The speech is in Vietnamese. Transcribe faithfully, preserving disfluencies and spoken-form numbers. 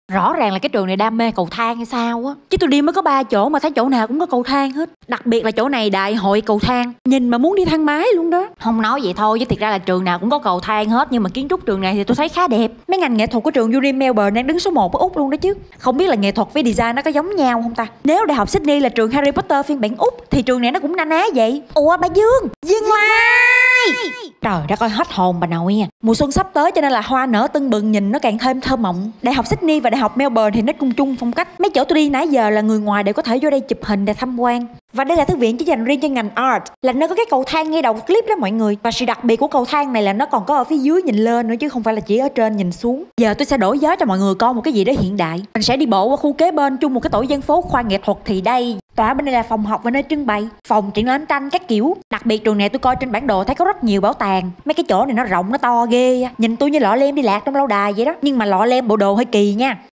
Rõ ràng là cái trường này đam mê cầu thang hay sao á. Chứ tôi đi mới có ba chỗ mà thấy chỗ nào cũng có cầu thang hết. Đặc biệt là chỗ này đại hội cầu thang, nhìn mà muốn đi thang máy luôn đó. Không nói vậy thôi chứ thiệt ra là trường nào cũng có cầu thang hết. Nhưng mà kiến trúc trường này thì tôi thấy khá đẹp. Mấy ngành nghệ thuật của trường u en Melbourne đang đứng số một ở Úc luôn đó chứ. Không biết là nghệ thuật với design nó có giống nhau không ta. Nếu Đại học Sydney là trường Harry Potter phiên bản Úc thì trường này nó cũng na ná vậy. Ủa bà Dương, dừng lại. Trời đất ơi, hết hồn bà nội nha. Mùa xuân sắp tới cho nên là hoa nở tưng bừng, nhìn nó càng thêm thơ mộng. Đại học Sydney và Đại học Melbourne thì nó chung chung phong cách. Mấy chỗ tôi đi nãy giờ là người ngoài đều có thể vô đây chụp hình để tham quan. Và đây là thư viện chỉ dành riêng cho ngành art, là nơi có cái cầu thang ngay đầu clip đó mọi người. Và sự đặc biệt của cầu thang này là nó còn có ở phía dưới nhìn lên nữa chứ không phải là chỉ ở trên nhìn xuống. Giờ tôi sẽ đổi gió cho mọi người coi một cái gì đó hiện đại. Mình sẽ đi bộ qua khu kế bên chung một cái tổ dân phố khoa nghệ thuật. Thì đây, tòa bên đây là phòng học và nơi trưng bày, phòng triển lãm tranh các kiểu. Đặc biệt trường này tôi coi trên bản đồ thấy có rất nhiều bảo tàng. Mấy cái chỗ này nó rộng nó to ghê, nhìn tôi như lọ lem đi lạc trong lâu đài vậy đó. Nhưng mà lọ lem bộ đồ hơi kỳ nha.